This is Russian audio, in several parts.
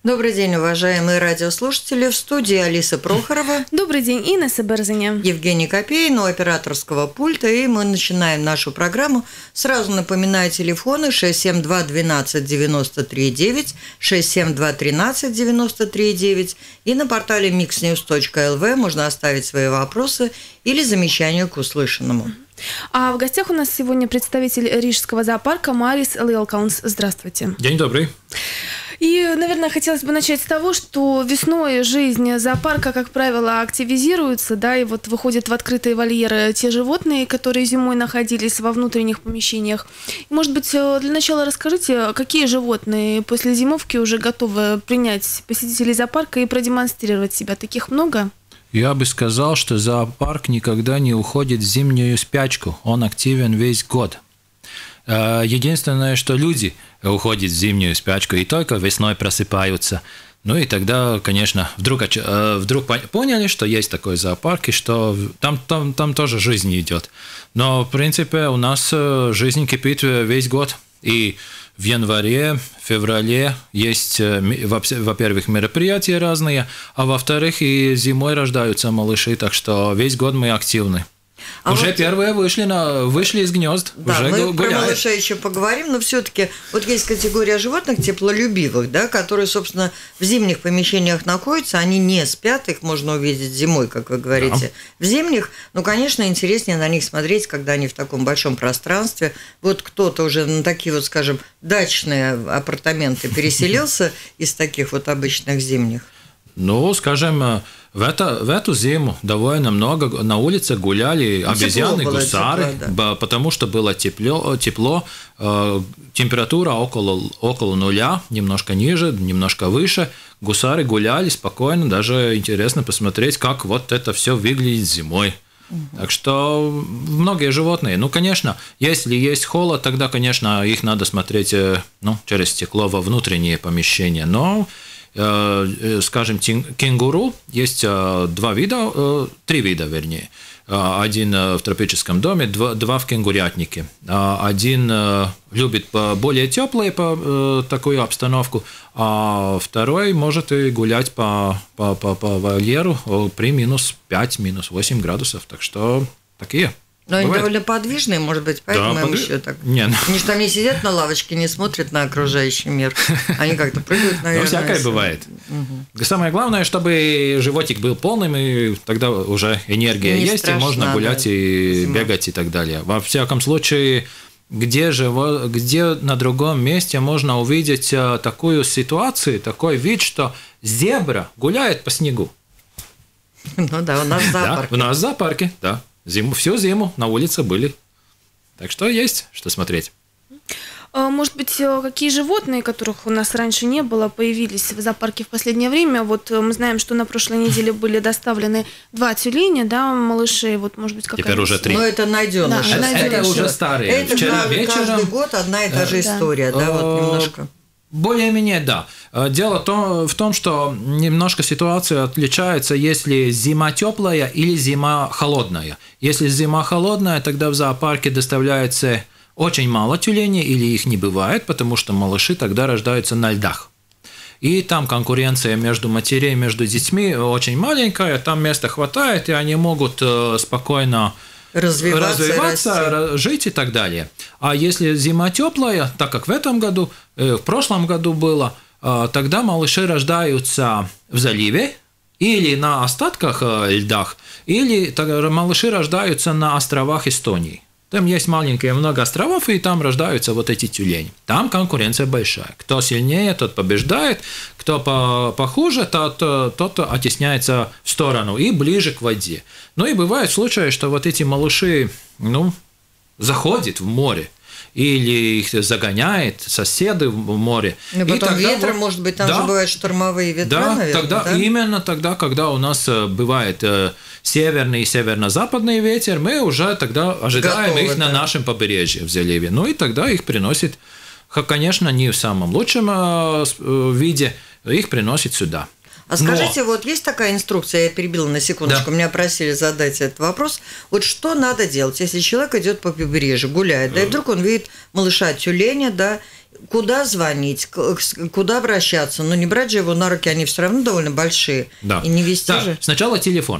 Добрый день, уважаемые радиослушатели. В студии Алиса Прохорова. Добрый день, Инесса Берзиня. Евгений Копейн у операторского пульта. И мы начинаем нашу программу. Сразу напоминаю телефоны 672 12 93 9, 672 13 93 9. И на портале mixnews.lv можно оставить свои вопросы или замечания к услышанному. А в гостях у нас сегодня представитель Рижского зоопарка Марис Лиелкаунс. Здравствуйте. День добрый. И, наверное, хотелось бы начать с того, что весной жизнь зоопарка, как правило, активизируется, да, и вот выходят в открытые вольеры те животные, которые зимой находились во внутренних помещениях. Может быть, для начала расскажите, какие животные после зимовки уже готовы принять посетителей зоопарка и продемонстрировать себя? Таких много? Я бы сказал, что зоопарк никогда не уходит в зимнюю спячку. Он активен весь год. Единственное, что люди уходят в зимнюю спячку и только весной просыпаются. Ну и тогда, конечно, вдруг поняли, что есть такой зоопарк, и что там тоже жизнь идет. Но, в принципе, у нас жизнь кипит весь год. И в январе, феврале есть, во-первых, мероприятия разные, а во-вторых, и зимой рождаются малыши, так что весь год мы активны. Уже вот первые вышли из гнезд, да, уже мы гуляют. Про малышей еще поговорим, но все-таки вот есть категория животных теплолюбивых, да, которые, собственно, в зимних помещениях находятся, они не спят, их можно увидеть зимой, как вы говорите. Да. В зимних, ну, конечно, интереснее на них смотреть, когда они в таком большом пространстве. Вот кто-то уже на такие вот, скажем, дачные апартаменты переселился из таких вот обычных зимних. Ну, скажем, в эту зиму довольно много на улице гуляли обезьяны, гусары, тепло, да. Потому что было тепло, температура около нуля, немножко ниже, немножко выше. Гусары гуляли спокойно, даже интересно посмотреть, как вот это все выглядит зимой. Так что многие животные, ну, конечно, если есть холод, тогда, конечно, их надо смотреть через стекло во внутренние помещения, но... Скажем, кенгуру есть три вида, вернее. Один в тропическом доме, два в кенгурятнике. Один любит более теплую такую обстановку, а второй может и гулять по вольеру при минус 5, минус 8 градусов. Так что такие. Но они довольно подвижные, может быть, поэтому им еще так... Нет. Они же там не сидят на лавочке, не смотрят на окружающий мир. Они как-то прыгают, наверное. Ну, всякое бывает. Угу. Самое главное, чтобы животик был полным, и тогда уже энергия есть, страшно, и можно гулять, и бегать, и так далее. Во всяком случае, где на другом месте можно увидеть такую ситуацию, такой вид, что зебра гуляет по снегу. Ну да, у нас в зоопарке. Да, у нас в зоопарке, да. Всю зиму на улице были. Так что есть что смотреть. Может быть, какие животные, которых у нас раньше не было, появились в зоопарке в последнее время? Вот мы знаем, что на прошлой неделе были доставлены 2 тюленя, да, малышей. Вот, может быть, какая-то... Теперь уже 3. Но это найденыши. Да, это уже старые. Это вчера вечером... каждый год одна и та же история, да, вот немножко. Более-менее, да. Дело в том, что немножко ситуация отличается, если зима теплая или зима холодная. Если зима холодная, тогда в зоопарке доставляется очень мало тюленей или их не бывает, потому что малыши тогда рождаются на льдах. И там конкуренция между матерей, между детьми очень маленькая, там места хватает, и они могут спокойно развиваться, жить и так далее. А если зима теплая, так как в этом году, в прошлом году было, тогда малыши рождаются в заливе или на остатках льдах, или малыши рождаются на островах Эстонии. Там есть много островов, и там рождаются вот эти тюлени. Там конкуренция большая. Кто сильнее, тот побеждает, кто похуже, тот оттесняется в сторону и ближе к воде. Ну и бывают случаи, что вот эти малыши, заходят в море, или их загоняет соседи в море. Ну, потом тогда ветер, может быть, там же бывают штормовые ветра, наверное, именно тогда, когда у нас бывает северный и северно-западный ветер, мы уже тогда ожидаем их на нашем побережье в заливе. Ну и тогда их приносит, конечно, не в самом лучшем виде, их приносит сюда. А скажите, вот есть такая инструкция, я перебила на секундочку, меня просили задать этот вопрос. Вот что надо делать, если человек идет по побережью, гуляет, да, и вдруг он видит малыша тюленя, да, куда звонить, куда обращаться? Ну, не брать же его на руки, они все равно довольно большие. Да. И не вести так, же. Сначала телефон.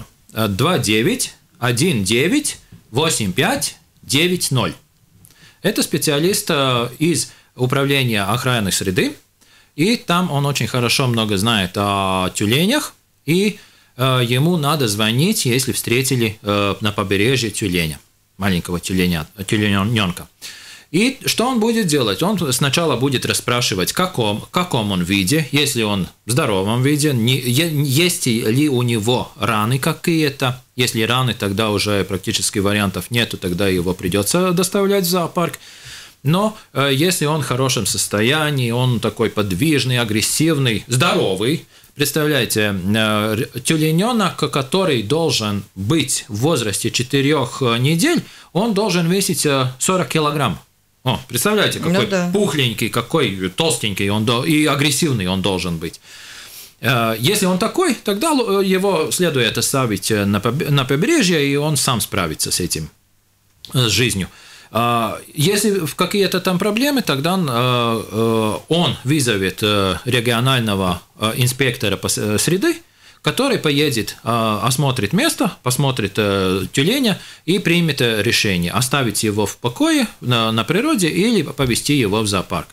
29198590. Это специалист из управления охраны среды, и там он очень хорошо много знает о тюленях, и ему надо звонить, если встретили на побережье тюленя, маленького тюлененка. И что он будет делать? Он сначала будет расспрашивать, в каком он виде, если он в здоровом виде, есть ли у него раны какие-то. Если раны, тогда уже практически вариантов нету, тогда его придется доставлять в зоопарк. Но если он в хорошем состоянии, он такой подвижный, агрессивный, здоровый, представляете, тюлененок, который должен быть в возрасте 4 недель, он должен весить 40 килограмм. О, представляете, какой пухленький, какой толстенький и агрессивный он должен быть. Если он такой, тогда его следует оставить на побережье, и он сам справится с этим, с жизнью. Если какие-то там проблемы, тогда он вызовет регионального инспектора среды, который поедет, осмотрит место, посмотрит тюленя и примет решение, оставить его в покое на природе или повезти его в зоопарк.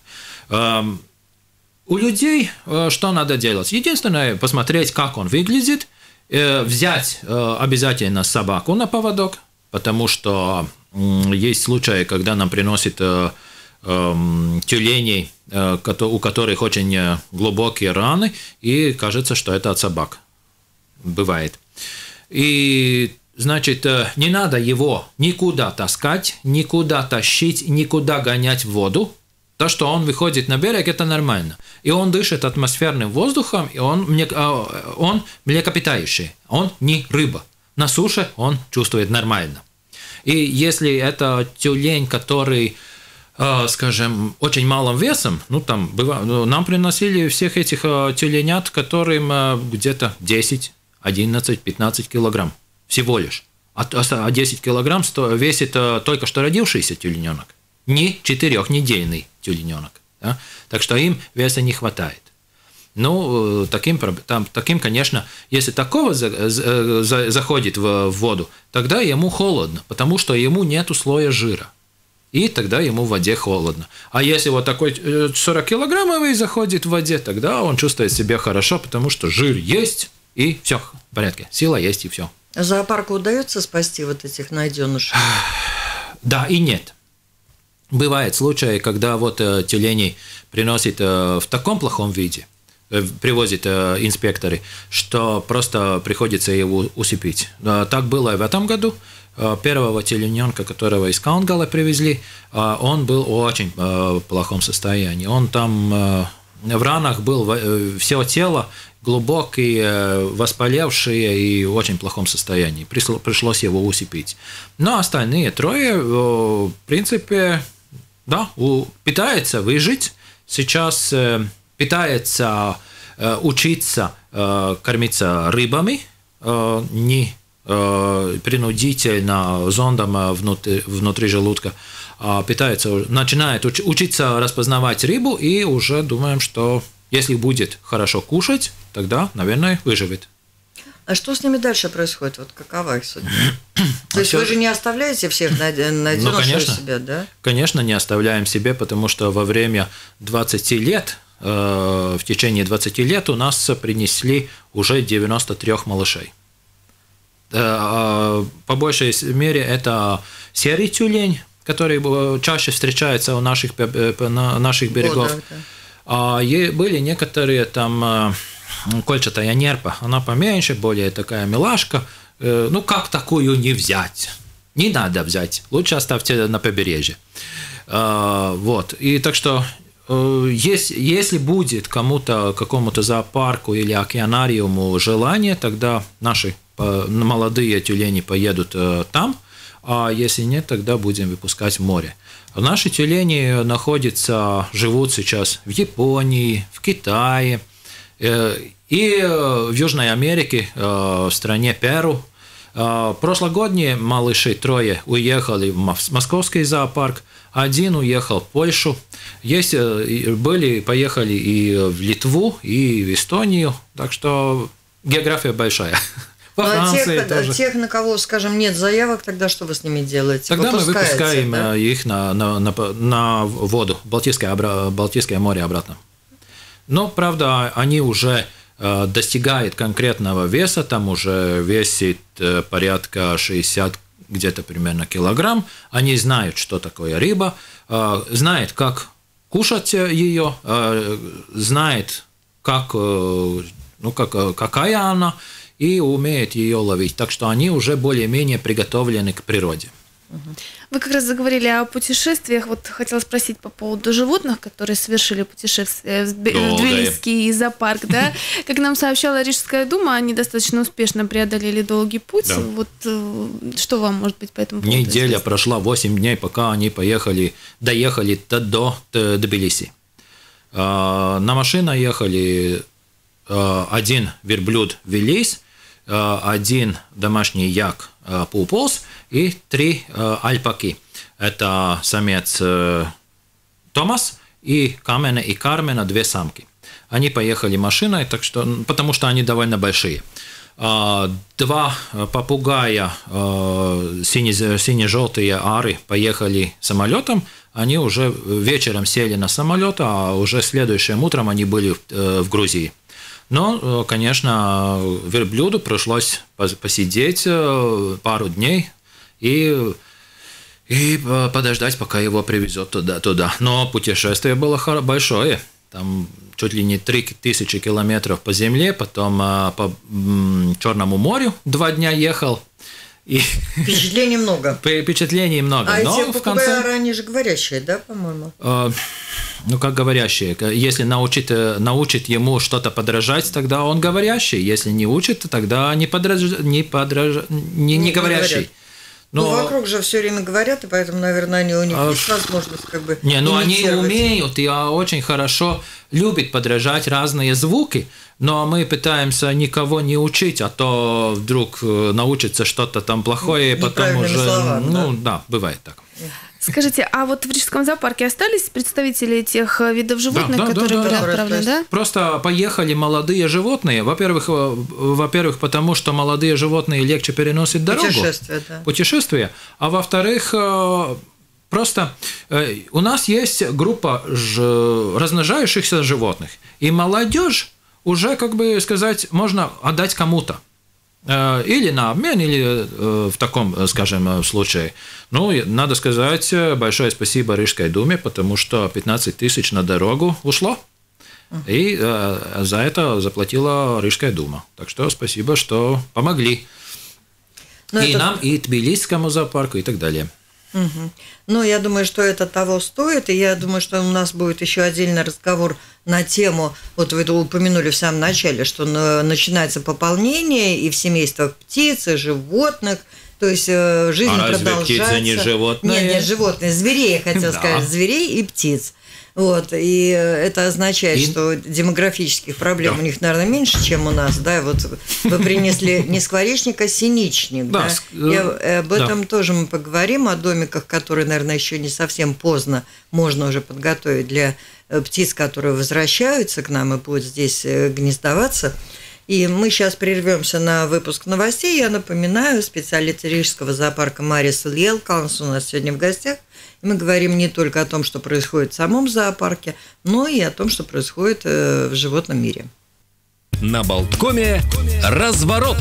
У людей что надо делать? Единственное, посмотреть, как он выглядит, взять обязательно собаку на поводок, потому что есть случаи, когда нам приносят тюленей, у которых очень глубокие раны, и кажется, что это от собак. Бывает. И, значит, не надо его никуда таскать, никуда тащить, никуда гонять в воду. То, что он выходит на берег, это нормально. И он дышит атмосферным воздухом, и он млекопитающий, он не рыба. На суше он чувствует нормально. И если это тюлень, который, скажем, очень малым весом, нам приносили всех этих тюленят, которым где-то 10, 11, 15 килограмм всего лишь. А 10 килограмм весит только что родившийся тюлененок, не 4-недельный тюлененок. Да? Так что им веса не хватает. Ну, таким, конечно, если такого заходит в воду, тогда ему холодно, потому что ему нету слоя жира. И тогда ему в воде холодно. А если вот такой 40-килограммовый заходит в воде, тогда он чувствует себя хорошо, потому что жир есть, и все в порядке. Сила есть, и все. Зоопарку удается спасти вот этих найденышей? Да и нет. Бывают случаи, когда вот тюленей приносят в таком плохом виде, привозят инспекторы, что просто приходится его усыпить. Так было и в этом году. Первого тюлененка, которого из Каунгала привезли, он был в очень плохом состоянии. Он там в ранах был, все тело глубокие, воспалевшие и в очень плохом состоянии. Пришлось его усыпить. Но остальные трое, в принципе, да, пытаются выжить. Сейчас пытается учиться кормиться рыбами, не принудительно зондом внутри желудка, начинает учиться распознавать рыбу, и уже думаем, что если будет хорошо кушать, тогда, наверное, выживет. А что с ними дальше происходит? Вот какова их судьба? То есть вы же не оставляете всех найденышей у себя, да? Конечно, не оставляем себе, потому что во время 20 лет, в течение 20 лет у нас принесли уже 93 малышей. По большей мере это серый тюлень, который чаще встречается у наших берегов. Были некоторые там кольчатая нерпа, она поменьше, более такая милашка. Ну, как такую не взять? Не надо взять, лучше оставьте на побережье. Вот, и так что если будет какому-то зоопарку или океанариуму желание, тогда наши молодые тюлени поедут там, а если нет, тогда будем выпускать в море. Наши тюлени живут сейчас в Японии, в Китае и в Южной Америке, в стране Перу. Прошлогодние малыши трое уехали в московский зоопарк, один уехал в Польшу, поехали и в Литву, и в Эстонию, так что география большая. Во Франции тоже. Тех, на кого, скажем, нет заявок, тогда что вы с ними делаете? Тогда мы выпускаем их на воду, Балтийское море обратно. Но, правда, они уже достигают конкретного веса, там уже весит порядка 60 где-то примерно килограмм. Они знают, что такое рыба, знают, как кушать ее, знают, какая она, и умеют ее ловить. Так что они уже более-менее приготовлены к природе. Вы как раз заговорили о путешествиях. Вот хотела спросить по поводу животных, которые совершили путешествие в Тбилисский зоопарк. Да? Как нам сообщала Рижская дума, они достаточно успешно преодолели долгий путь. Да. Вот что вам, может быть, по этому поводу? Неделя прошла, 8 дней, пока они доехали до Тбилиси. На машине ехали один верблюд Велис, один домашний як Пуполз и 3 альпаки. Это самец Томас и Камена и Кармена, 2 самки. Они поехали машиной, потому что они довольно большие. 2 попугая, сине-желтые ары, поехали самолетом. Они уже вечером сели на самолет, а уже следующим утром они были в Грузии. Но, конечно, верблюду пришлось посидеть пару дней и подождать, пока его привезет туда. Но путешествие было большое. Там чуть ли не 3000 километров по земле, потом по Черному морю 2 дня ехал. И впечатлений много. Впечатлений много. А эти попугаи, они же говорящие, да, по-моему? Как говорящие. Если научит ему что-то подражать, тогда он говорящий. Если не учит, тогда не говорящий. Но вокруг же все время говорят, и поэтому, наверное, у них есть возможность они умеют и очень хорошо любят подражать разные звуки, но мы пытаемся никого не учить, а то вдруг научится что-то там плохое, и потом уже... Слова, да, бывает так. Скажите, а вот в Рижском зоопарке остались представители тех видов животных, которые были отправлены, да? Просто поехали молодые животные. Во-первых, потому что молодые животные легче переносят дорогу. Путешествие. А во-вторых, просто у нас есть группа размножающихся животных. И молодежь уже, можно отдать кому-то. Или на обмен, или в таком, скажем, случае. Надо сказать большое спасибо Рижской думе, потому что 15 тысяч на дорогу ушло, и за это заплатила Рижская дума. Так что спасибо, что помогли. Нам, и Тбилисскому зоопарку, и так далее. Я думаю, что это того стоит, и я думаю, что у нас будет еще отдельный разговор на тему, вот вы упомянули в самом начале, что начинается пополнение и в семействах птиц, и животных, то есть жизнь продолжается. Птицы не животные? Нет, животные, зверей, я хотела сказать, зверей и птиц. И это означает, что демографических проблем у них, наверное, меньше, чем у нас, да, вот вы принесли не скворечник, а синичник, да, и об этом тоже мы поговорим, о домиках, которые, наверное, еще не совсем поздно можно уже подготовить для птиц, которые возвращаются к нам и будут здесь гнездоваться. И мы сейчас прервемся на выпуск новостей. Я напоминаю, специалист Рижского зоопарка Марис Лиелкалнс у нас сегодня в гостях. И мы говорим не только о том, что происходит в самом зоопарке, но и о том, что происходит в животном мире. На Болткоме разворот.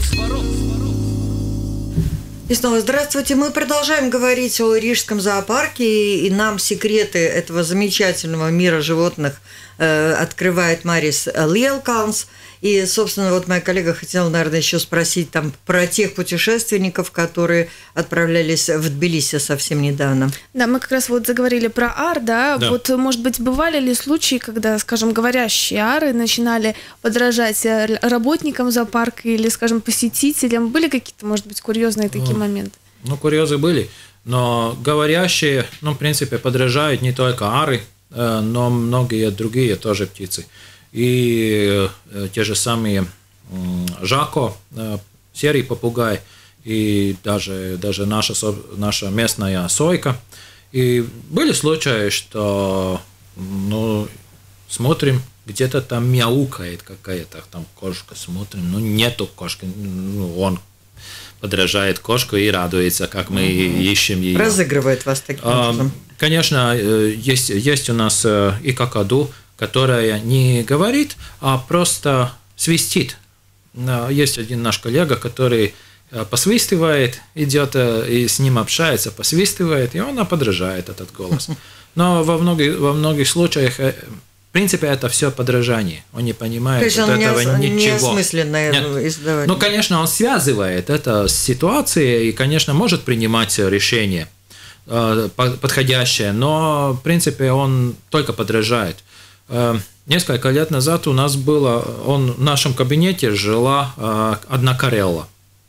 И снова здравствуйте. Мы продолжаем говорить о Рижском зоопарке, и нам секреты этого замечательного мира животных открывает Марис Лиелкалнс. И, собственно, вот моя коллега хотела, наверное, еще спросить там про тех путешественников, которые отправлялись в Тбилиси совсем недавно. Да, мы как раз вот заговорили про ар, да? Вот, может быть, бывали ли случаи, когда, скажем, говорящие ары начинали подражать работникам зоопарка или, скажем, посетителям? Были какие-то, может быть, курьезные такие моменты? Курьезы были, но говорящие, в принципе, подражают не только ары, но многие другие тоже птицы. И те же самые жако, серый попугай, и даже наша местная сойка, И были случаи, что смотрим, где-то там мяукает какая-то там кошка, смотрим, нету кошки, он подражает кошку и радуется, как мы ищем ее. Разыгрывает вас таким образом. Конечно, есть у нас и какаду, которая не говорит, а просто свистит. Есть один наш коллега, который посвистывает, идет и с ним общается, посвистывает, и он подражает этот голос. Но во многих случаях, в принципе, это все подражание. Он не понимает этого ничего. Неосмысленно издавать. Конечно, он связывает это с ситуацией и, конечно, может принимать решение подходящее, но, в принципе, он только подражает. Несколько лет назад у нас в нашем кабинете жила одна карелла.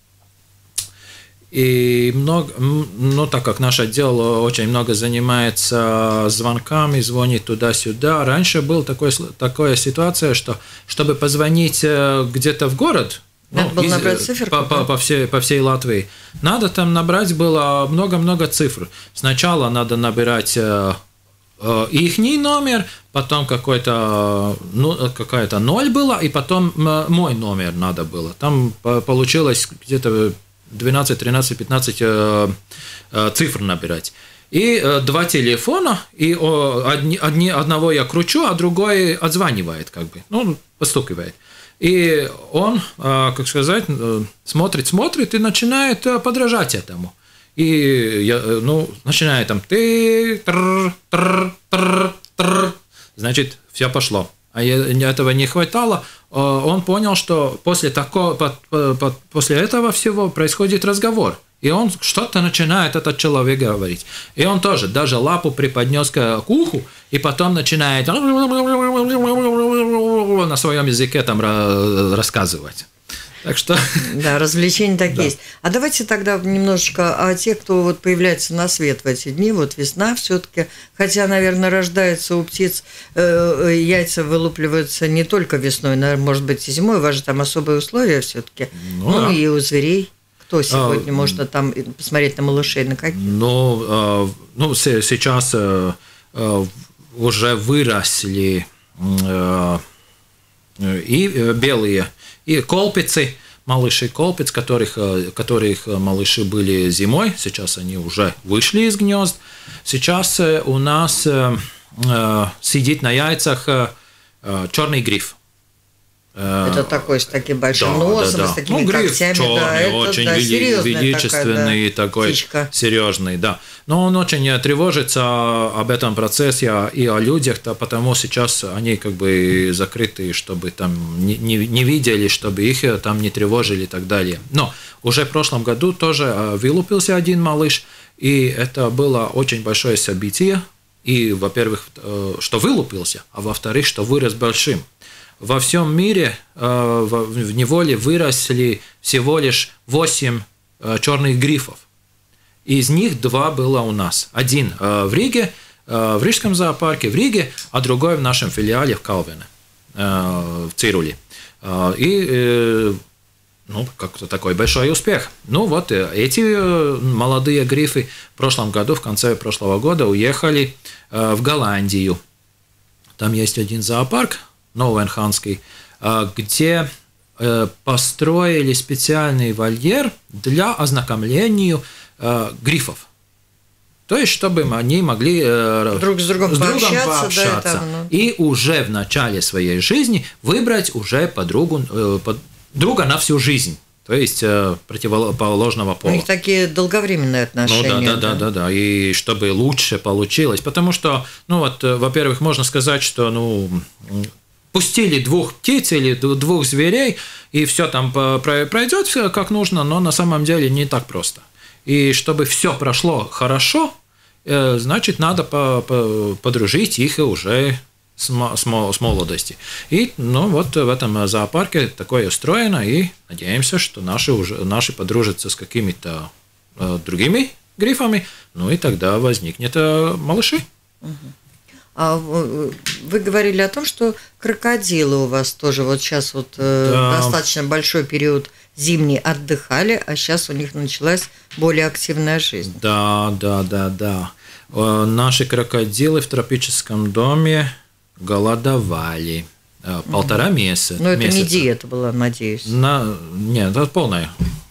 И так как наш отдел очень много занимается звонками, звонит туда-сюда, раньше была такая ситуация, что чтобы позвонить где-то в город, надо было набрать цифр по всей Латвии, надо там набрать было много-много цифр. Сначала надо набирать ихний номер, потом какая-то 0 была, и потом мой номер надо было. Там получилось где-то 12, 13, 15 цифр набирать. И 2 телефона, и одного я кручу, а другой отзванивает, постукивает. И он, смотрит и начинает подражать этому. И начинает там значит, все пошло. А этого не хватало. Он понял, что после этого всего происходит разговор. И он что-то начинает этот человек говорить. И он тоже даже лапу приподнес к уху, и потом начинает на своем языке там рассказывать. Так что... Да, развлечения так есть. А давайте тогда немножечко о тех, кто появляется на свет в эти дни. Весна все-таки, хотя, наверное, рождается у птиц, яйца вылупливаются не только весной, наверное, может быть, и зимой. У вас же там особые условия все-таки. И у зверей. Кто сегодня можно там посмотреть на малышей, на какие? Сейчас уже выросли и белые, и колпицы, малыши колпиц, которых малыши были зимой, сейчас они уже вышли из гнезд. Сейчас у нас сидит на яйцах черный гриф. Это такой с таким большим носом, с такими когтями. Черный, очень величественный, такой серьезный, да. Но он очень тревожится об этом процессе и о людях, потому сейчас они закрыты, чтобы там не видели, чтобы их там не тревожили и так далее. Но уже в прошлом году тоже вылупился один малыш, и это было очень большое событие. И, во-первых, что вылупился, а во-вторых, что вырос большим. Во всем мире в неволе выросли всего лишь 8 черных грифов. Из них 2 было у нас. Один в Риге, в Рижском зоопарке в Риге, а другой в нашем филиале в Калвене, в Цируле. И как-то такой большой успех. Эти молодые грифы в прошлом году, в конце прошлого года, уехали в Голландию. Там есть один зоопарк, Новенханский, где построили специальный вольер для ознакомления грифов. То есть, чтобы они могли друг с другом пообщаться. И уже в начале своей жизни выбрать уже друга на всю жизнь. То есть противоположного пола. У них такие долговременные отношения. Да. И чтобы лучше получилось. Потому что, во-первых, можно сказать, что пустили 2 птиц или 2 зверей, и все там пройдет как нужно, но на самом деле не так просто. И чтобы все прошло хорошо, значит, надо подружить их уже с молодости. И в этом зоопарке такое устроено, и надеемся, что наши подружатся с какими-то другими грифами, и тогда возникнет малыши. А вы говорили о том, что крокодилы у вас тоже сейчас достаточно большой период зимний отдыхали, а сейчас у них началась более активная жизнь. Да. наши крокодилы в тропическом доме голодовали 1,5 месяца. Но это не диета была, надеюсь. Нет, это полная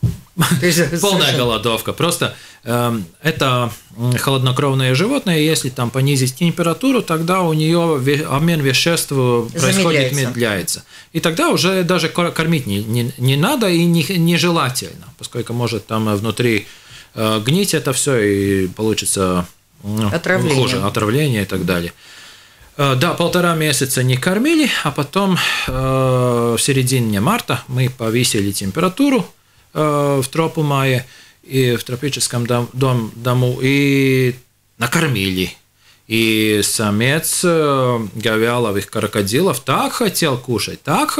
голодовка. Просто это холоднокровное животное, если там понизить температуру, тогда у нее обмен веществ происходит, медляется. И тогда уже даже кормить не надо и нежелательно, поскольку может там внутри гнить это все и получится хуже, отравление и так далее. Да, 1,5 месяца не кормили, а потом в середине марта мы повысили температуру в тропу мая и в тропическом дому и накормили. И самец говяловых крокодилов так хотел кушать,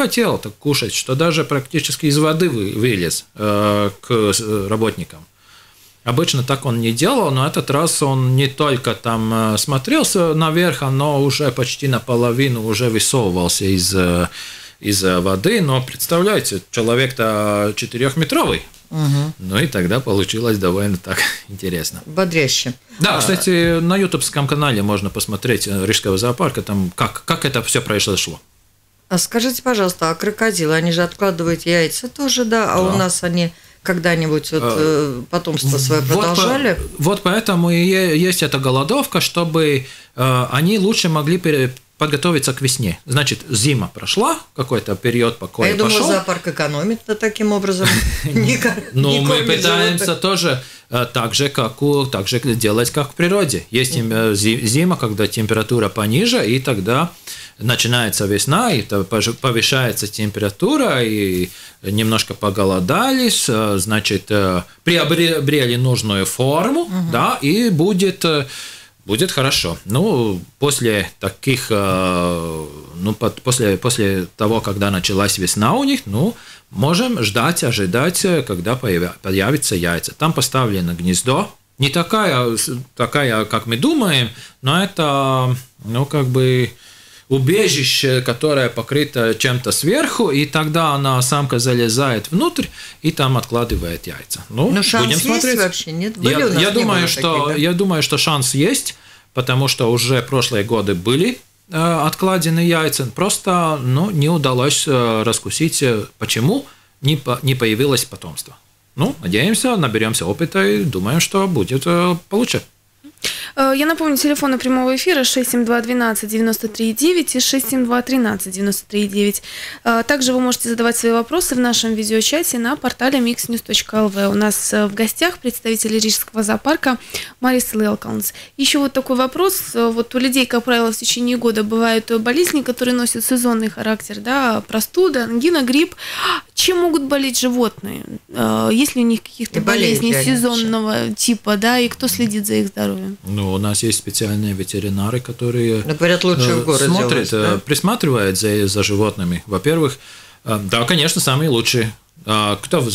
что даже практически из воды вылез к работникам. Обычно так он не делал, но этот раз он не только там смотрелся наверх, но уже почти наполовину уже высовывался из воды. Но представляете, человек-то 4-метровый. Угу. Ну и тогда получилось довольно так интересно. Бодряще. Да, кстати, на ютубском канале можно посмотреть Рижского зоопарка, там как это все произошло. А скажите, пожалуйста, а крокодилы, они же откладывают яйца тоже, да? А у нас они когда-нибудь потомство свое продолжали? Вот поэтому и есть эта голодовка, чтобы они лучше могли подготовиться к весне. Значит, зима прошла, какой-то период покоя пошел. Я думала, зоопарк экономит таким образом. Но мы пытаемся тоже так же делать, как в природе. Есть зима, когда температура пониже, и тогда начинается весна, и повышается температура, и немножко поголодались, значит, приобрели нужную форму, да, и будет хорошо. Ну, после таких, после того, когда началась весна у них, можем ожидать, когда появятся яйца. Там поставлено гнездо, не такая, как мы думаем, но это, убежище, которое покрыто чем-то сверху, и тогда самка залезает внутрь и там откладывает яйца. Но шанс будем смотреть. Есть вообще? Нет? Я думаю, что шанс есть, потому что уже прошлые годы были откладены яйца, просто не удалось раскусить, почему не появилось потомство. Надеемся, наберемся опыта и думаем, что будет получше. Я напомню, телефоны прямого эфира 672-12-93-9 и 672-13-93-9. Также вы можете задавать свои вопросы в нашем видеочате на портале mixnews.lv. У нас в гостях представители Рижского зоопарка Марис Лелкалнс. Еще вот такой вопрос. Вот у людей, как правило, в течение года бывают болезни, которые носят сезонный характер, да, простуда, ангина, грипп. Чем могут болеть животные? Есть ли у них каких-то болезней сезонного типа, да, и кто следит за их здоровьем? У нас есть специальные ветеринары, которые говорят, лучше в городе смотрят, присматривают за животными. Во-первых, да, конечно, самые лучшие. Кто в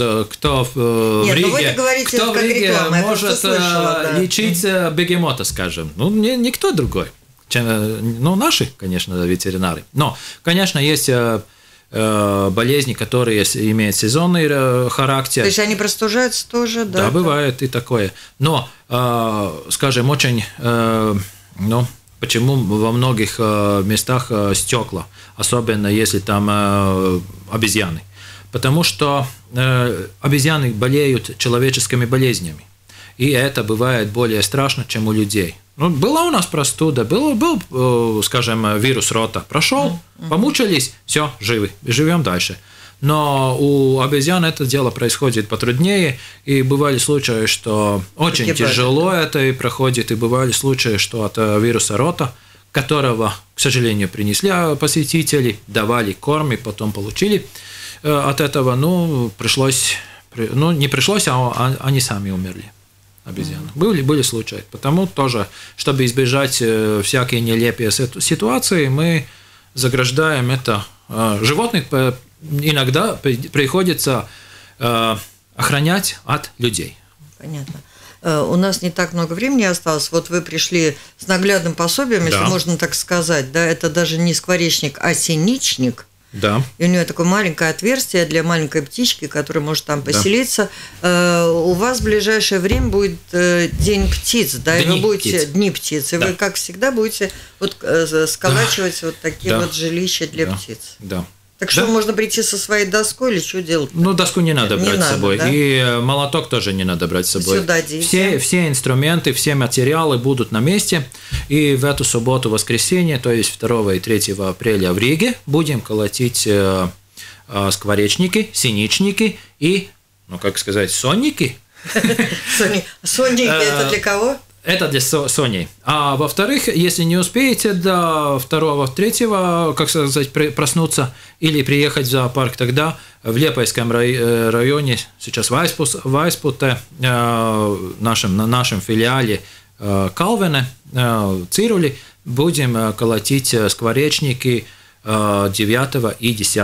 Риге может лечить бегемота, скажем? Никто другой. Наши, конечно, ветеринары. Но, конечно, есть болезни, которые имеют сезонный характер. То есть они простужаются тоже, да? Да, бывает и такое. Но, скажем, очень, почему во многих местах стекла, особенно если там обезьяны? Потому что обезьяны болеют человеческими болезнями. И это бывает более страшно, чем у людей. Была у нас простуда, был, скажем, вирус рота. Прошел, помучились, все, живы, живем дальше. Но у обезьян это дело происходит потруднее, и бывали случаи, что очень тяжело это и проходит, и бывали случаи, что от вируса рота, которого, к сожалению, принесли посетители, давали корм, и потом получили от этого, не пришлось, а они сами умерли. Обезьяны. Были случаи. Потому тоже, чтобы избежать всякие нелепые ситуации, мы заграждаем это. Животных иногда приходится охранять от людей. Понятно. У нас не так много времени осталось. Вот вы пришли с наглядным пособием, если можно так сказать. Да, это даже не скворечник, а синичник. Да. И у нее такое маленькое отверстие для маленькой птички, которая может там поселиться. У вас в ближайшее время будет День птиц, да, и вы будете Дни птиц, и вы, как всегда, будете вот сколачивать вот такие вот жилища для птиц. Да. Так что можно прийти со своей доской или что делать? Ну, доску не надо брать с собой. Да? И молоток тоже не надо брать с собой. Сюда все инструменты, все материалы будут на месте. И в эту субботу-воскресенье, то есть 2 и 3 апреля в Риге, будем колотить скворечники, синичники и, ну, как сказать, сонники. Сонники – это для кого? Это для Сони. А во-вторых, если не успеете до 2-3, как сказать, проснуться или приехать в зоопарк, тогда в Лепойском районе, сейчас Вайспуте, на нашем филиале Калвене, Цирули, будем колотить скворечники 9 и 10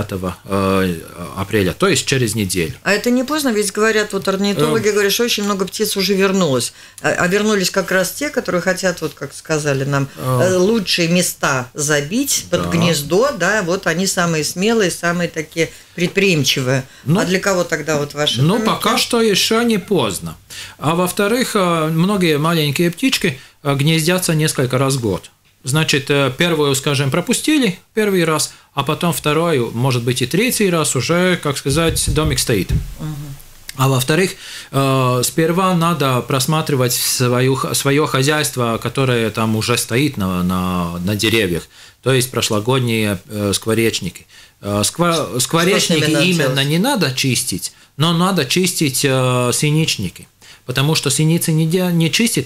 апреля, то есть через неделю. А это не поздно, ведь говорят, вот орнитологи говорят, что очень много птиц уже вернулось. А вернулись как раз те, которые хотят, вот как сказали нам, лучшие места забить под гнездо, да, вот они самые смелые, самые такие предприимчивые. А для кого тогда вот ваши? Ну, пока что еще не поздно. А во-вторых, многие маленькие птички гнездятся несколько раз в год. Значит, первую, скажем, пропустили первый раз, а потом вторую, может быть, и третий раз уже, как сказать, домик стоит. А во-вторых, сперва надо просматривать свое хозяйство, которое там уже стоит на деревьях, то есть прошлогодние скворечники. Скворечники именно не надо чистить, но надо чистить синичники. Потому что синица не чистит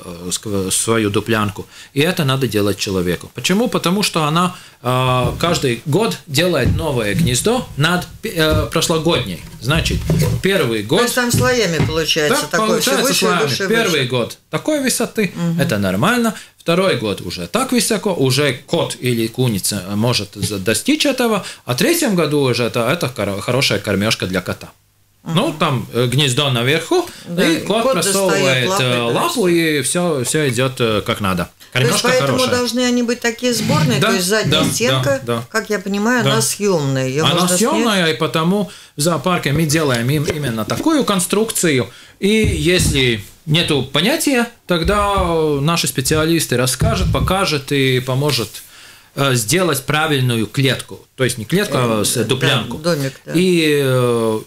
свою дуплянку, и это надо делать человеку. Почему? Потому что она каждый год делает новое гнездо над прошлогодней. Значит, первый год... То есть там слоями получается, да, такой получается все выше, выше, Первый выше. Год такой высоты, это нормально. Второй год уже так высоко, уже кот или куница может достичь этого, а в третьем году уже это хорошая кормежка для кота. Ну, там гнездо наверху, да, и кот просовывает лапу, и все идет как надо. Кормежка то есть, поэтому хорошая. Должны они быть такие сборные, да, то есть задняя стенка, как я понимаю, она съемная. Она съемная, и потому в зоопарке мы делаем именно такую конструкцию. И если нету понятия, тогда наши специалисты расскажут, покажут и поможет сделать правильную клетку. То есть не клетку, а дуплянку. Да, домик, да. И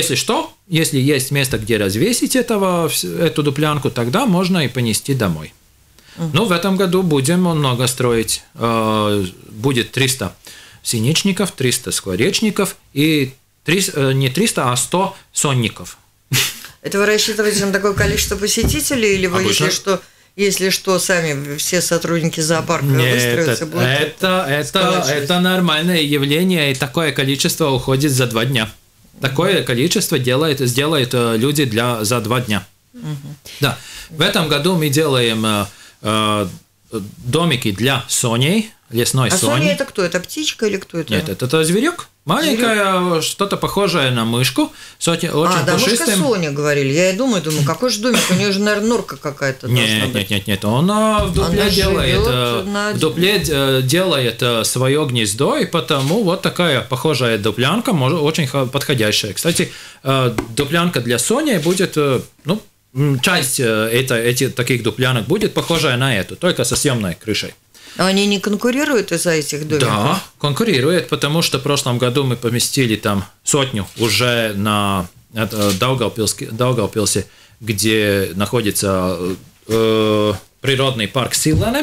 если есть место, где развесить эту дуплянку, тогда можно и понести домой. Ну, в этом году будем много строить. Будет 300 синичников, 300 скворечников и не 300, а 100 сонников. Это вы рассчитываете на такое количество посетителей, или вы, если что, сами все сотрудники зоопарка выстроятся? Это нормальное явление, и такое количество уходит за 2 дня. Такое количество сделают люди за 2 дня. Да. В этом году мы делаем домики для соней, лесной сони. А соня это кто? Это птичка или кто это? Нет, это зверек. Маленькая, что-то похожее на мышку, очень пушистым. Мышка Соня, говорили. Я и думаю, какой же домик? У нее же, наверное, норка какая-то должна быть. Нет. Он в дупле делает свое гнездо, и потому вот такая похожая дуплянка, очень подходящая. Кстати, дуплянка для Сони будет, часть таких дуплянок будет похожая на эту, только со съемной крышей. Они не конкурируют из-за этих домиков? Да, конкурируют, потому что в прошлом году мы поместили там 100 уже на Даугавпилсе, где находится природный парк Силене.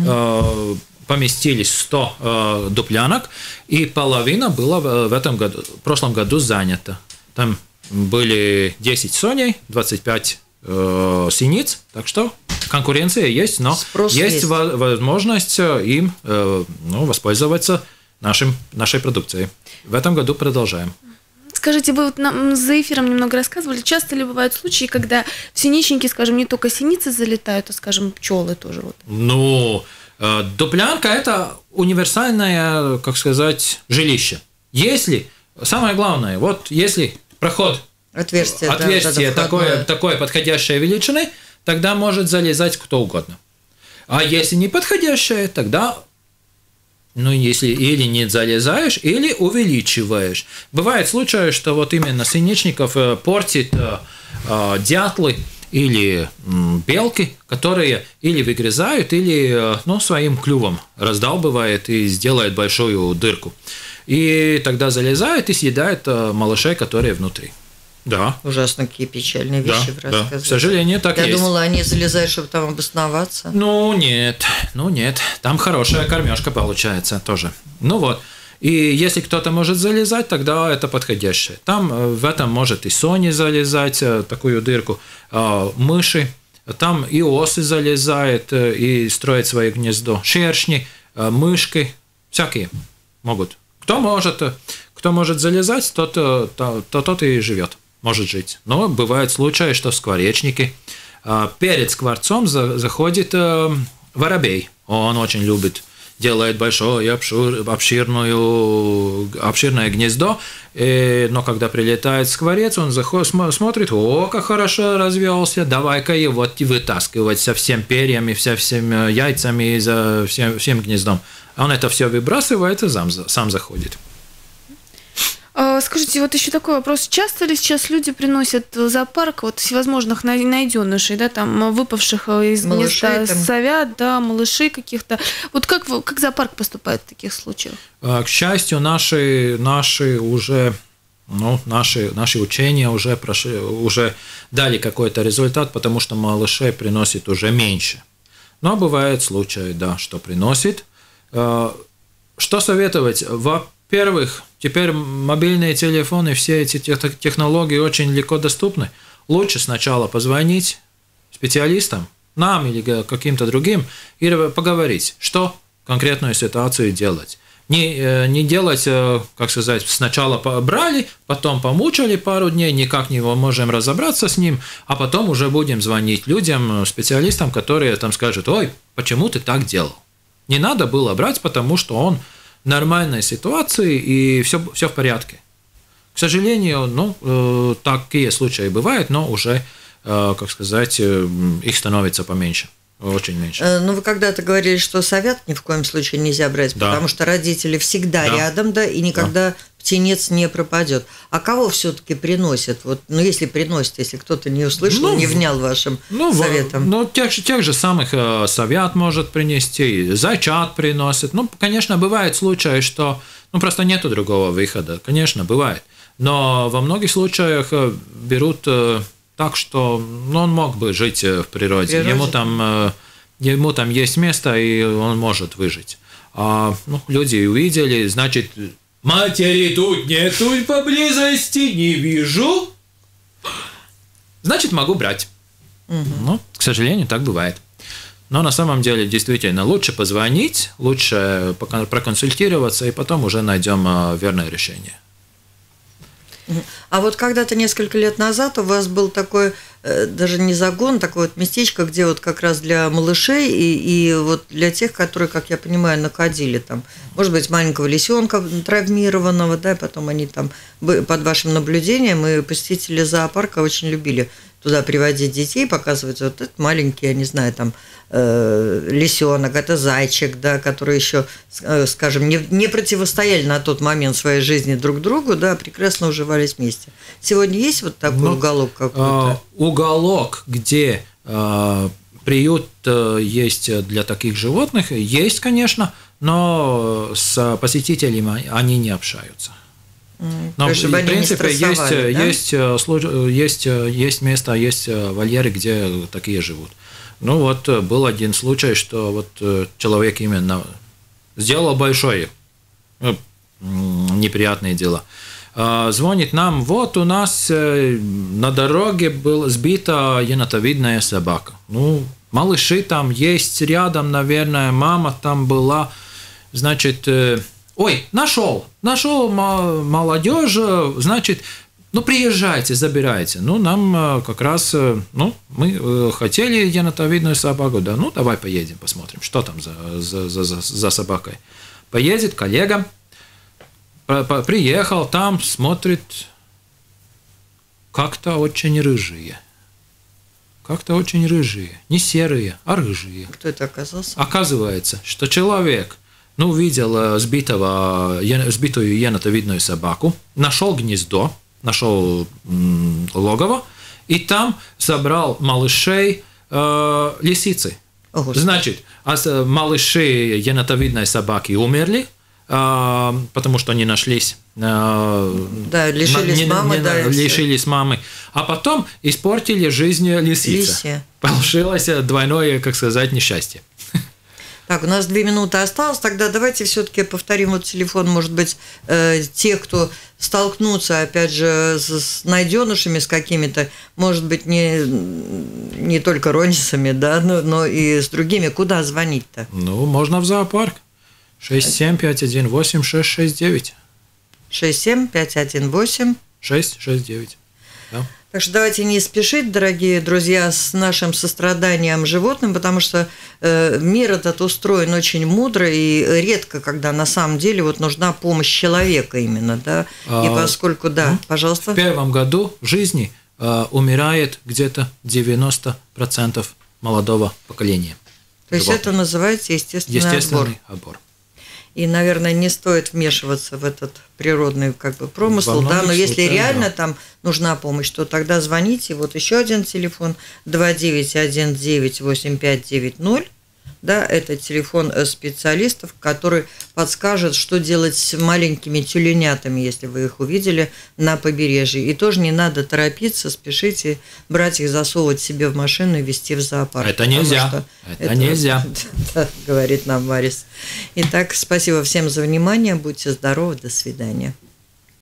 Поместились 100 дуплянок, и половина была в прошлом году занята. Там были 10 соней, 25 синиц, так что конкуренция есть, но есть возможность им воспользоваться нашей продукцией. В этом году продолжаем. Скажите, вы вот нам за эфиром немного рассказывали, часто ли бывают случаи, когда в синичники, скажем, не только синицы залетают, а, скажем, пчелы тоже? Дуплянка – это универсальное, как сказать, жилище. Самое главное, если проход отверстие такое подходящее величины, тогда может залезать кто угодно. А если не подходящее, тогда Ну, если или не залезаешь, или увеличиваешь. Бывает случаи, что вот именно синичников портит дятлы или белки, которые или выгрызают, или своим клювом раздалбывает и сделает большую дырку. И тогда залезает и съедает малышей, которые внутри. Да. Ужасно какие печальные вещи вы рассказываете. Да. К сожалению, так Я есть. думала, они залезают, чтобы там обосноваться. Ну, нет. Там хорошая кормежка получается тоже. Ну вот. И если кто-то может залезать, тогда это подходящее. Там в этом может и сони залезать, такую дырку, мыши, там и осы залезают и строят свое гнездо, шершни, мышки, всякие могут. Кто может залезать, тот и живет, может жить. Но бывают случаи, что скворечники. Перед скворцом заходит воробей. Он очень любит, делает большое обширное гнездо, но когда прилетает скворец, он заходит, смотрит, как хорошо развелся, давай-ка его вытаскивать со всем перьями, со всеми яйцами и за всем гнездом. Он это все выбрасывает и сам заходит. Скажите, вот еще такой вопрос. Часто ли сейчас люди приносят в зоопарк вот всевозможных найденышей, да, там, выпавших из гнезда совят, да, малышей каких-то? Вот как зоопарк поступает в таких случаях? К счастью, наши учения уже дали какой-то результат, потому что малышей приносит уже меньше. Но бывают случаи, да, что приносит. Что советовать? Во-первых, теперь мобильные телефоны, все эти технологии очень легко доступны. Лучше сначала позвонить специалистам, нам или каким-то другим, и поговорить, что конкретную ситуацию делать. Не делать, как сказать, сначала брали, потом помучили пару дней, никак не можем разобраться с ним, а потом уже будем звонить людям, специалистам, которые там скажут: ой, почему ты так делал? Не надо было брать, потому что он в нормальной ситуации и все в порядке. К сожалению, такие случаи бывают, но уже, как сказать, их становится поменьше. Очень меньше. Ну, вы когда-то говорили, что совят ни в коем случае нельзя брать, да, потому что родители всегда рядом, да, и никогда птенец не пропадет. А кого все-таки приносят? Вот, если приносят, если кто-то не услышал, не внял вашим советам. Тех же самых совят может принести, зайчат приносят. Конечно, бывают случаи, что просто нету другого выхода. Конечно, бывает. Но во многих случаях берут так, что он мог бы жить в природе. Ему там есть место, и он может выжить. Люди увидели, значит, матери тут нету поблизости, не вижу, значит, могу брать. К сожалению, так бывает. Но на самом деле, действительно, лучше позвонить, лучше проконсультироваться, и потом уже найдем верное решение. А вот когда-то несколько лет назад у вас был такой, даже не загон, такое вот местечко, где вот как раз для малышей и вот для тех, которые, как я понимаю, находили там, может быть, маленького лисенка травмированного, да, потом они там под вашим наблюдением, и посетители зоопарка очень любили туда приводить детей, показывать вот этот маленький, я не знаю, там, лисенок, это зайчик, да, который еще, скажем, не противостояли на тот момент своей жизни друг другу, да, прекрасно уживались вместе. Сегодня есть вот такой уголок какой-то? Уголок, где приют есть для таких животных, есть, конечно, но с посетителями они не общаются. Но, в принципе, есть места, есть вольеры, где такие живут. Был один случай, что человек именно сделал большое неприятные дела. Звонит нам: вот у нас на дороге была сбита енотовидная собака. Малыши там есть рядом, наверное, мама там была, значит... Ой, нашел молодежь, значит, приезжайте, забирайте. Нам как раз, мы хотели енотовидную собаку, да, давай поедем, посмотрим, что там за собакой. Поедет коллега, приехал, там смотрит, как-то очень рыжие. Не серые, а рыжие. Кто это оказался? Оказывается, что человек увидел сбитую енотовидную собаку, нашел гнездо, нашел логово, и там собрал малышей лисицы. Значит, малыши енотовидной собаки умерли, потому что они нашлись. Лишились мамы. А потом испортили жизнь лисицы. Получилось двойное, как сказать, несчастье. Так, у нас 2 минуты осталось, тогда давайте все-таки повторим вот телефон, может быть, тех, кто столкнутся, опять же, с найденышами, с какими-то, может быть, не только ронисами, да, но и с другими. Куда звонить-то? Можно в зоопарк. 67-518-669. 67-518-669. Да. Так что давайте не спешить, дорогие друзья, с нашим состраданием животным, потому что мир этот устроен очень мудро, и редко, когда на самом деле вот нужна помощь человека именно, да, и поскольку, пожалуйста. В первом году жизни умирает где-то 90% молодого поколения. То есть это называется естественный отбор. И, наверное, не стоит вмешиваться в этот природный промысел, да, но если реально там нужна помощь, то тогда звоните. Вот еще один телефон 2919-8590, да, это телефон специалистов, который подскажет, что делать с маленькими тюленятами, если вы их увидели на побережье. И тоже не надо торопиться, спешите брать их, засовывать себе в машину и везти в зоопарк. Это нельзя. Это нельзя. Говорит нам Марис. Итак, спасибо всем за внимание. Будьте здоровы. До свидания.